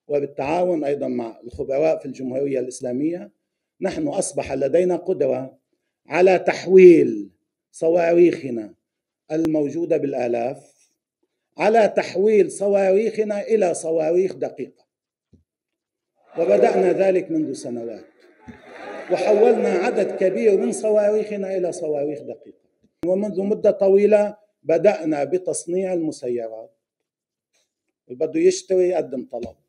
وبالتعاون أيضا مع الخبراء في الجمهورية الإسلامية نحن أصبح لدينا قدرة على تحويل صواريخنا الموجودة بالآلاف على تحويل صواريخنا إلى صواريخ دقيقة، وبدأنا ذلك منذ سنوات، وحولنا عدد كبير من صواريخنا إلى صواريخ دقيقة. ومنذ مدة طويلة بدأنا بتصنيع المسيرات، بده يشتري يقدم طلب،